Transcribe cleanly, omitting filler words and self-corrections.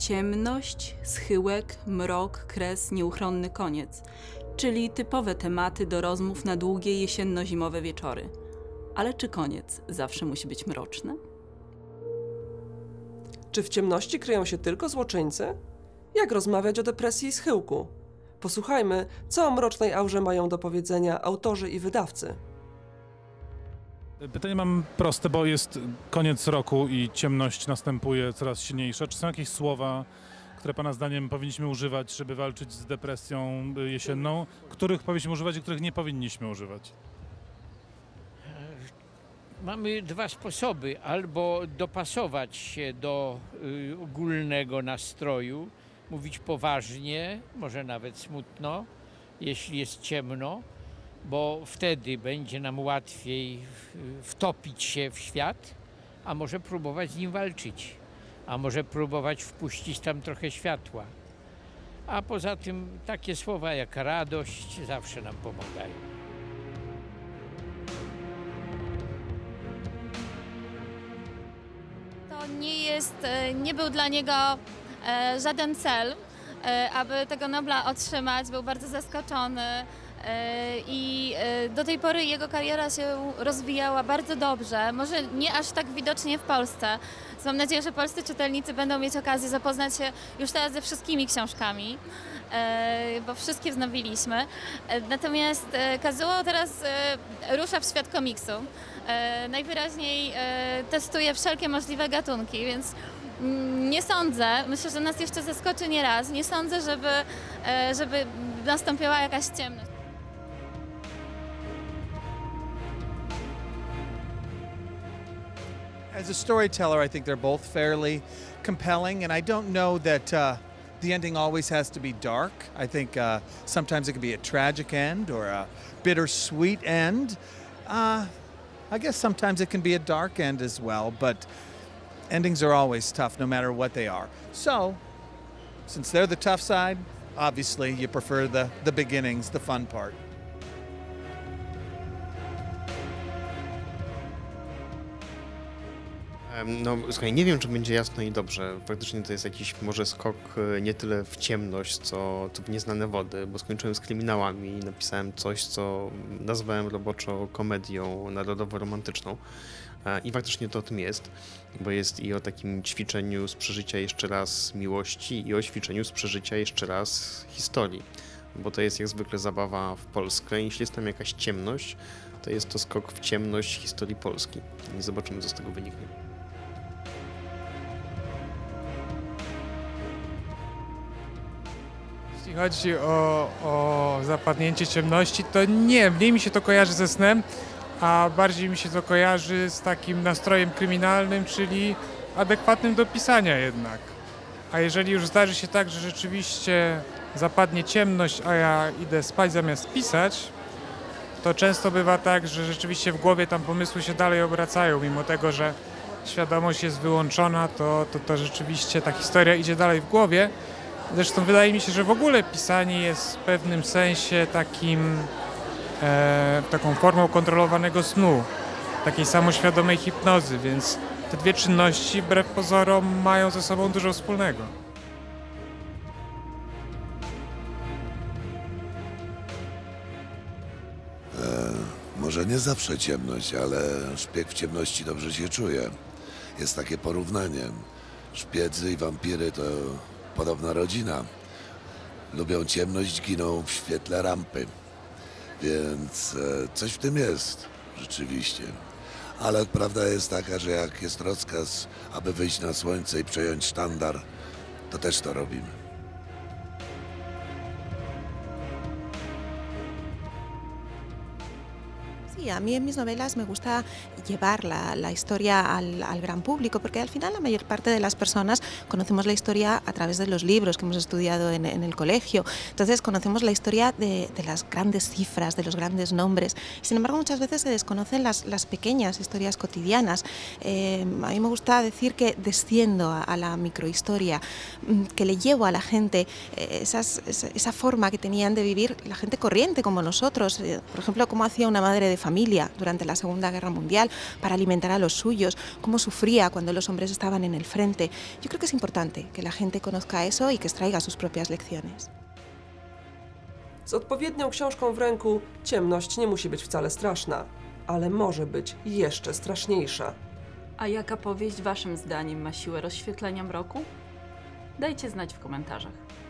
Ciemność, schyłek, mrok, kres, nieuchronny koniec, czyli typowe tematy do rozmów na długie jesienno-zimowe wieczory. Ale czy koniec zawsze musi być mroczny? Czy w ciemności kryją się tylko złoczyńcy? Jak rozmawiać o depresji i schyłku? Posłuchajmy, co o mrocznej aurze mają do powiedzenia autorzy i wydawcy. Pytanie mam proste, bo jest koniec roku i ciemność następuje coraz silniejsza. Czy są jakieś słowa, które Pana zdaniem powinniśmy używać, żeby walczyć z depresją jesienną? Których powinniśmy używać i których nie powinniśmy używać? Mamy dwa sposoby. Albo dopasować się do ogólnego nastroju, mówić poważnie, może nawet smutno, jeśli jest ciemno, bo wtedy będzie nam łatwiej wtopić się w świat, a może próbować z nim walczyć, a może próbować wpuścić tam trochę światła. A poza tym takie słowa jak radość zawsze nam pomagają. Nie był dla niego żaden cel, aby tego Nobla otrzymać. Był bardzo zaskoczony i do tej pory jego kariera się rozwijała bardzo dobrze. Może nie aż tak widocznie w Polsce. Mam nadzieję, że polscy czytelnicy będą mieć okazję zapoznać się już teraz ze wszystkimi książkami, bo wszystkie wznowiliśmy. Natomiast Kazuo teraz rusza w świat komiksu. Najwyraźniej testuje wszelkie możliwe gatunki, więc nie sądzę, myślę, że nas jeszcze zaskoczy nieraz, nie sądzę, żeby nastąpiła jakaś ciemność. As a storyteller, I think they're both fairly compelling, and I don't know that the ending always has to be dark. I think sometimes it can be a tragic end or a bittersweet end. I guess sometimes it can be a dark end as well, but endings are always tough no matter what they are. So, since they're the tough side, obviously you prefer the beginnings, the fun part. No, słuchaj, nie wiem, czy będzie jasno i dobrze. Faktycznie to jest jakiś może skok nie tyle w ciemność, co w nieznane wody, bo skończyłem z kryminałami i napisałem coś, co nazwałem roboczo komedią narodowo-romantyczną. I faktycznie to o tym jest, bo jest i o takim ćwiczeniu z przeżycia jeszcze raz miłości i o ćwiczeniu z przeżycia jeszcze raz historii. Bo to jest jak zwykle zabawa w Polskę. Jeśli jest tam jakaś ciemność, to jest to skok w ciemność historii Polski. I zobaczymy, co z tego wyniknie. Jeśli chodzi o zapadnięcie ciemności, to nie, mniej mi się to kojarzy ze snem, a bardziej mi się to kojarzy z takim nastrojem kryminalnym, czyli adekwatnym do pisania jednak. A jeżeli już zdarzy się tak, że rzeczywiście zapadnie ciemność, a ja idę spać zamiast pisać, to często bywa tak, że rzeczywiście w głowie tam pomysły się dalej obracają, mimo tego, że świadomość jest wyłączona, to rzeczywiście ta historia idzie dalej w głowie. Zresztą wydaje mi się, że w ogóle pisanie jest w pewnym sensie taką formą kontrolowanego snu, takiej samoświadomej hipnozy, więc te dwie czynności wbrew pozorom mają ze sobą dużo wspólnego. Może nie zawsze ciemność, ale szpieg w ciemności dobrze się czuje. Jest takie porównanie. Szpiedzy i wampiry to podobna rodzina. Lubią ciemność, giną w świetle rampy. Więc coś w tym jest, rzeczywiście. Ale prawda jest taka, że jak jest rozkaz, aby wyjść na słońce i przejąć sztandar, to też to robimy. Sí, a mí en mis novelas me gusta llevar la historia al gran público, porque al final la mayor parte de las personas conocemos la historia a través de los libros que hemos estudiado en el colegio. Entonces conocemos la historia de las grandes cifras, de los grandes nombres. Sin embargo, muchas veces se desconocen las pequeñas historias cotidianas. A mí me gusta decir que desciendo a la microhistoria, que le llevo a la gente esa forma que tenían de vivir la gente corriente como nosotros. Por ejemplo, cómo hacía una madre de familia durante la Segunda Guerra Mundial para alimentar a los suyos, cómo sufría cuando los hombres estaban en el frente. Yo creo que es importante que la gente conozca eso y que extraiga sus propias lecciones. Z odpowiednią książką w ręku ciemność nie musi być wcale straszna, ale może być jeszcze straszniejsza. A jaka powieść waszym zdaniem ma siłę rozświetlenia mroku? Dajcie znać w komentarzach.